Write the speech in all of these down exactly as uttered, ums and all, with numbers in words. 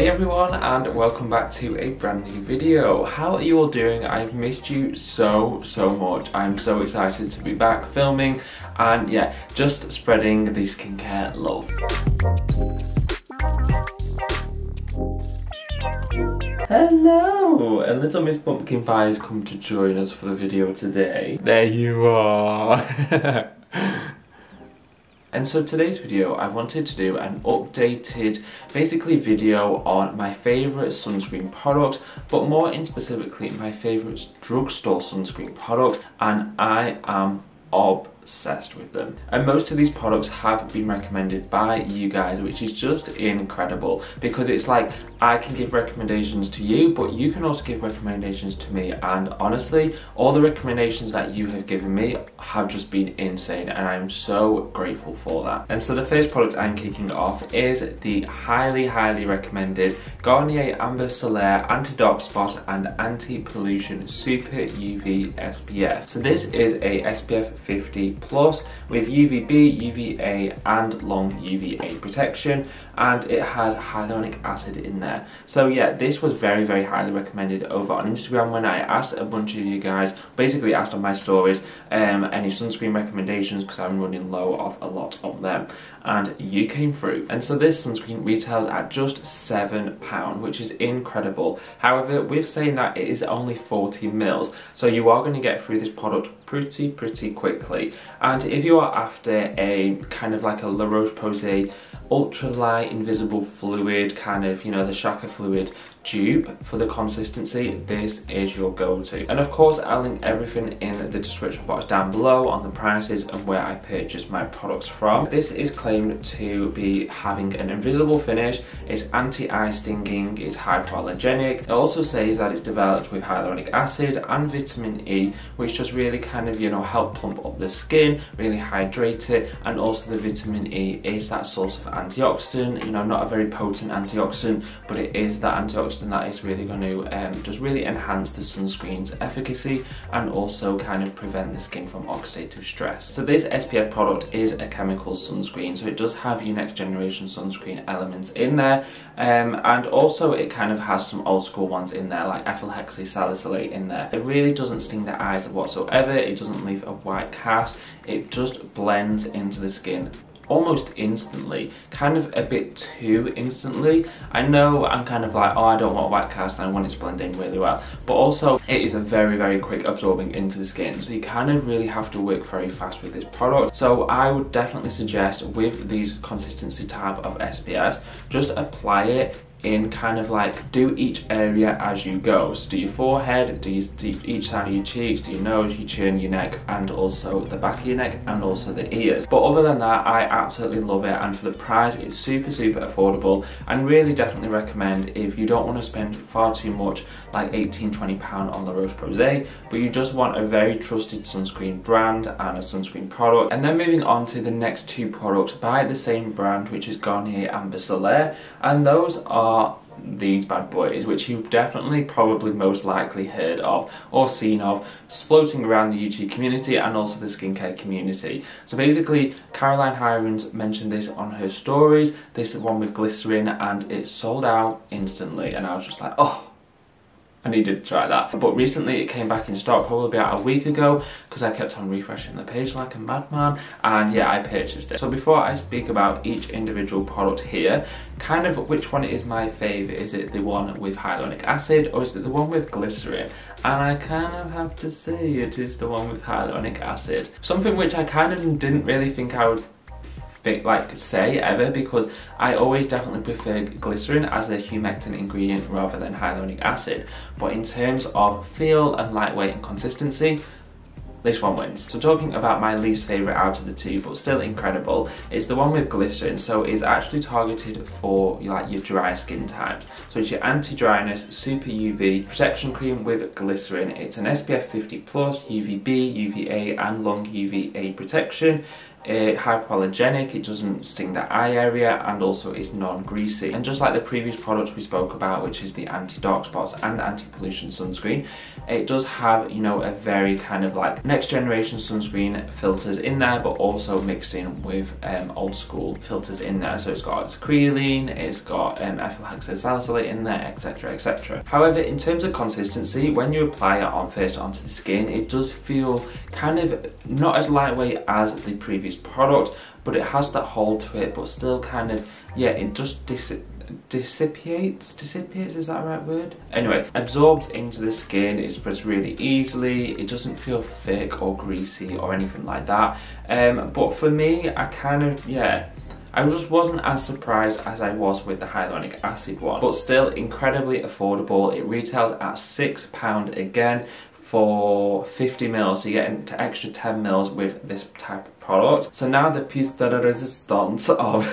Hey everyone, and welcome back to a brand new video. How are you all doing? I've missed you so, so much. I'm so excited to be back filming and yeah, just spreading the skincare love. Hello! And little Miss Pumpkin Pie has come to join us for the video today. There you are! And so today's video, I wanted to do an updated, basically video on my favourite sunscreen product, but more in specifically my favourite drugstore sunscreen product, and I am obsessed with them. And most of these products have been recommended by you guys, which is just incredible, because it's like I can give recommendations to you, but you can also give recommendations to me, and honestly all the recommendations that you have given me have just been insane, and I'm so grateful for that. And so the first product I'm kicking off is the highly highly recommended Garnier Amber Solaire Anti-Dark Spot and Anti-Pollution Super U V S P F. So this is a S P F fifty plus with U V B, U V A and long U V A protection, and it has hyaluronic acid in there. So yeah, this was very very highly recommended over on Instagram when I asked a bunch of you guys, basically asked on my stories um, any sunscreen recommendations, because I'm running low of a lot on them, and you came through. And so this sunscreen retails at just seven pounds, which is incredible. However, with saying that, it is only forty mils, so you are going to get through this product pretty pretty quickly. And if you are after a kind of like a La Roche-Posay ultralight invisible fluid, kind of, you know, the Shaka fluid dupe for the consistency, this is your go-to. And of course I'll link everything in the description box down below on the prices and where I purchase my products from. This is claimed to be having an invisible finish, it's anti-eye stinging, it's hypoallergenic. It also says that it's developed with hyaluronic acid and vitamin E, which just really kind of, you know, help plump up the skin, really hydrate it, and also the vitamin E is that sort of antioxidant, you know, not a very potent antioxidant, but it is that antioxidant that is really going to um, just really enhance the sunscreen's efficacy and also kind of prevent the skin from oxidative stress. So this S P F product is a chemical sunscreen, so it does have your next generation sunscreen elements in there, um, and also it kind of has some old school ones in there, like ethyl hexysalicylate in there. It really doesn't sting the eyes whatsoever, it doesn't leave a white cast, it just blends into the skin almost instantly, kind of a bit too instantly. I know I'm kind of like, oh, I don't want white cast and I want it to blend in really well, but also it is a very very quick absorbing into the skin, so you kind of really have to work very fast with this product. So I would definitely suggest with these consistency type of S P Fs, just apply it in kind of like, do each area as you go. So do your forehead, do, you, do each side of your cheeks, do your nose, your chin, your neck, and also the back of your neck, and also the ears. But other than that, I absolutely love it, and for the price it's super super affordable, and really definitely recommend if you don't want to spend far too much, like eighteen to twenty pounds on La Roche-Posay, but you just want a very trusted sunscreen brand and a sunscreen product. And then moving on to the next two products by the same brand, which is Garnier Amber Solaire, and those are these bad boys, which you've definitely probably most likely heard of or seen of floating around the YouTube community and also the skincare community. So basically Caroline Hirons mentioned this on her stories, this one with glycerin, and it sold out instantly, and I was just like, oh, I needed to try that. But recently it came back in stock, probably about a week ago, because I kept on refreshing the page like a madman, and yeah, I purchased it. So before I speak about each individual product here, kind of which one is my favourite, is it the one with hyaluronic acid or is it the one with glycerin? And I kind of have to say it is the one with hyaluronic acid. Something which I kind of didn't really think I would like say ever, because I always definitely prefer glycerin as a humectant ingredient rather than hyaluronic acid, but in terms of feel and lightweight and consistency, this one wins. So talking about my least favourite out of the two, but still incredible, is the one with glycerin. So it's actually targeted for like your dry skin types. So it's your anti-dryness super U V protection cream with glycerin. It's an S P F fifty plus, U V B, U V A and long U V A protection. Uh, hypoallergenic, it doesn't sting the eye area, and also it's non-greasy. And just like the previous products we spoke about, which is the anti-dark spots and anti-pollution sunscreen, it does have, you know, a very kind of like next generation sunscreen filters in there, but also mixed in with um, old school filters in there. So it's got its creolene, it's got um, ethyl hexasalicylate in there, etc, et cetera. However, in terms of consistency, when you apply it on first onto the skin, it does feel kind of not as lightweight as the previous product, but it has that hold to it, but still kind of, yeah, it just dis dissipates, dissipates, is that the right word? Anyway, absorbs into the skin, it spreads really easily, it doesn't feel thick or greasy or anything like that. Um, but for me, I kind of, yeah, I just wasn't as surprised as I was with the hyaluronic acid one, but still incredibly affordable. It retails at six pounds again for fifty mils, so you get an extra ten mils with this type of product. So now the piece de resistance of,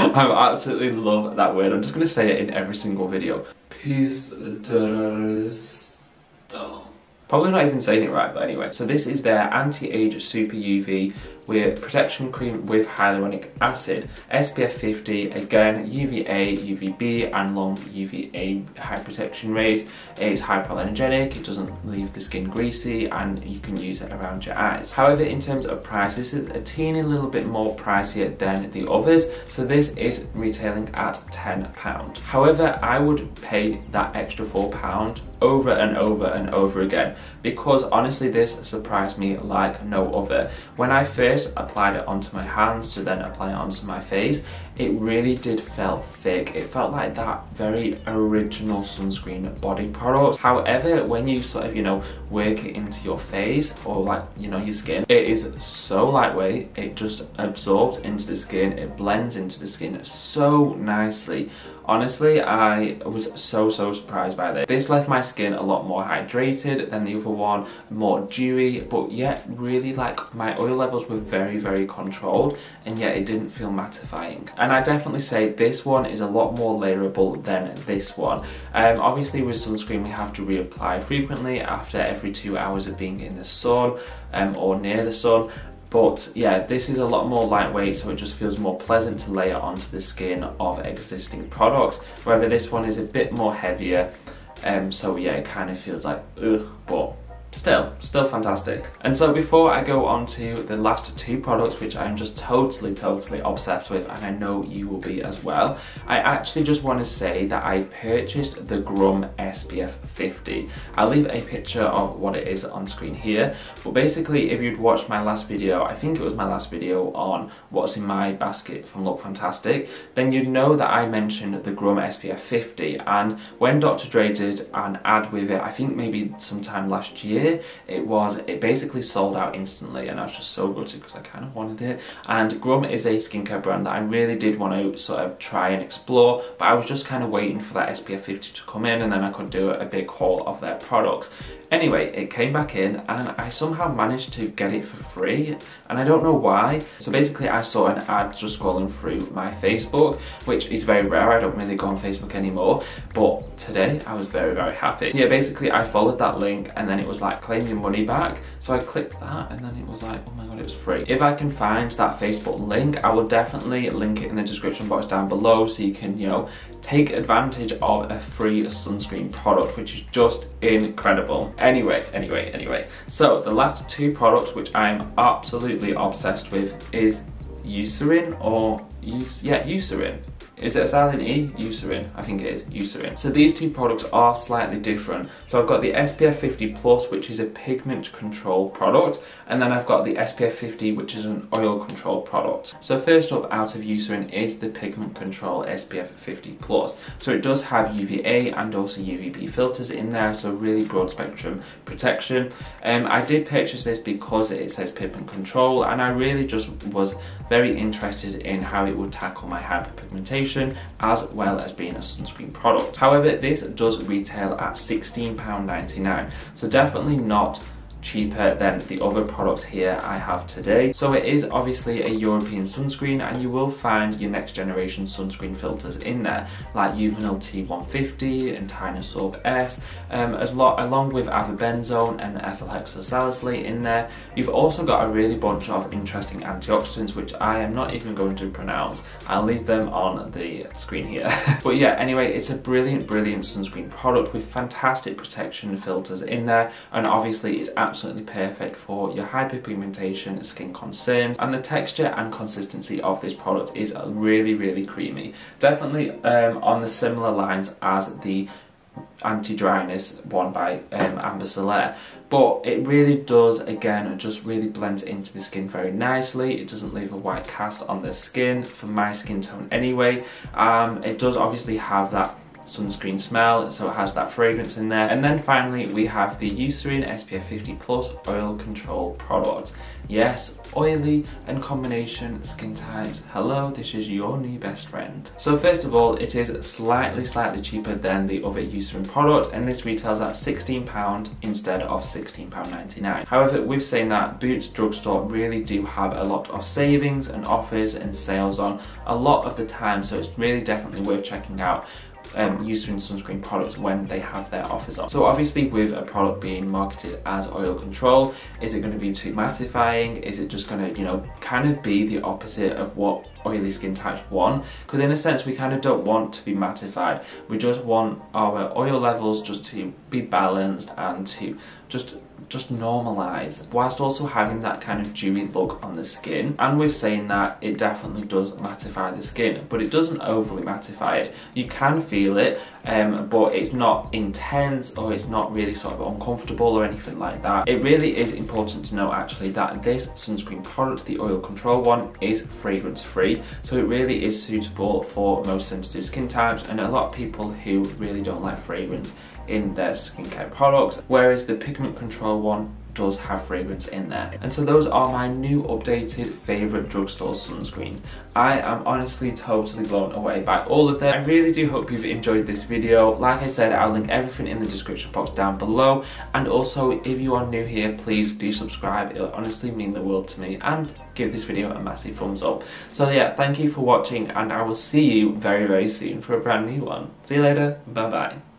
I absolutely love that word, I'm just going to say it in every single video. Piece de resistance. Probably not even saying it right, but anyway. So this is their anti-age super U V with protection cream with hyaluronic acid, S P F fifty, again U V A, U V B and long U V A high protection rays. It's hypoallergenic, it doesn't leave the skin greasy, and you can use it around your eyes. However, in terms of price, this is a teeny little bit more pricier than the others, so this is retailing at ten pounds. However, I would pay that extra four pounds over and over and over again, because honestly this surprised me like no other. When I first applied it onto my hands to then apply it onto my face, it really did feel thick. It felt like that very original sunscreen body product. However, when you sort of, you know, work it into your face or like, you know, your skin, it is so lightweight, it just absorbs into the skin, it blends into the skin so nicely. Honestly, I was so, so surprised by this. This left my skin a lot more hydrated than the other one, more dewy, but yet really like my oil levels were very, very controlled, and yet it didn't feel mattifying. And I definitely say this one is a lot more layerable than this one. Um, obviously with sunscreen we have to reapply frequently after every two hours of being in the sun um, or near the sun. But yeah, this is a lot more lightweight, so it just feels more pleasant to layer onto the skin of existing products. Wherever this one is a bit more heavier, um, so yeah, it kind of feels like ugh, but still, still fantastic. And so before I go on to the last two products, which I'm just totally, totally obsessed with, and I know you will be as well, I actually just want to say that I purchased the Grum S P F fifty. I'll leave a picture of what it is on screen here, but basically if you'd watched my last video, I think it was my last video on what's in my basket from Look Fantastic, then you'd know that I mentioned the Grum S P F fifty, and when Doctor Dre did an ad with it, I think maybe sometime last year, it was it basically sold out instantly, and I was just so gutted because I kind of wanted it. And Grum is a skincare brand that I really did want to sort of try and explore, but I was just kind of waiting for that S P F fifty to come in, and then I could do a big haul of their products. Anyway, it came back in and I somehow managed to get it for free, and I don't know why. So basically I saw an ad just scrolling through my Facebook, which is very rare, I don't really go on Facebook anymore, but today I was very, very happy. Yeah, basically I followed that link and then it was like claim your money back, so I clicked that and then it was like, oh my god, it was free. If I can find that Facebook link, I will definitely link it in the description box down below, so you can, you know, take advantage of a free sunscreen product, which is just incredible. Anyway, anyway, anyway. So the last two products which I'm absolutely obsessed with is Eucerin or Eus yeah, Eucerin. Is it a silent E? Eucerin, I think it is, Eucerin. So these two products are slightly different. So I've got the S P F fifty plus, which is a pigment control product, and then I've got the S P F fifty, which is an oil control product. So first up out of Eucerin is the pigment control S P F fifty plus. So it does have U V A and also U V B filters in there, so really broad spectrum protection. Um, I did purchase this because it says pigment control, and I really just was very interested in how it would tackle my hyperpigmentation, as well as being a sunscreen product. However, this does retail at sixteen pounds ninety-nine, so definitely not cheaper than the other products here I have today. So it is obviously a European sunscreen, and you will find your next generation sunscreen filters in there, like Uvinil T one fifty and Tinosorb S, um, as lo along with avobenzone and ethyl hexosalicylate in there. You've also got a really bunch of interesting antioxidants, which I am not even going to pronounce. I'll leave them on the screen here. But yeah, anyway, it's a brilliant, brilliant sunscreen product with fantastic protection filters in there, and obviously it's absolutely absolutely perfect for your hyperpigmentation skin concerns, and the texture and consistency of this product is really, really creamy. Definitely um, on the similar lines as the anti-dryness one by um, Amber Solaire, but it really does, again, just really blends into the skin very nicely. It doesn't leave a white cast on the skin, for my skin tone anyway. Um, it does obviously have that sunscreen smell, so it has that fragrance in there. And then finally we have the Eucerin S P F fifty plus oil control product. Yes, oily and combination skin types, hello, this is your new best friend. So first of all, it is slightly slightly cheaper than the other Eucerin product, and this retails at sixteen pounds instead of sixteen pounds ninety-nine. However, with saying that, Boots Drugstore really do have a lot of savings and offers and sales on a lot of the time, so it's really definitely worth checking out Um, Eucerin sunscreen products when they have their offers on. So obviously, with a product being marketed as oil control, is it going to be too mattifying? Is it just going to, you know, kind of be the opposite of what oily skin types want? Because in a sense, we kind of don't want to be mattified. We just want our oil levels just to be balanced and to just just normalize, whilst also having that kind of dewy look on the skin. And with saying that, it definitely does mattify the skin, but it doesn't overly mattify it. You can feel it, um, but it's not intense, or it's not really sort of uncomfortable or anything like that. It really is important to know actually that this sunscreen product, the oil control one, is fragrance free, so it really is suitable for most sensitive skin types and a lot of people who really don't like fragrance in their skincare products, whereas the pigment control one does have fragrance in there. And so those are my new updated favourite drugstore sunscreens. I am honestly totally blown away by all of them. I really do hope you've enjoyed this video. Like I said, I'll link everything in the description box down below, and also if you are new here, please do subscribe. It'll honestly mean the world to me, and give this video a massive thumbs up. So yeah, thank you for watching, and I will see you very very soon for a brand new one. See you later, bye bye.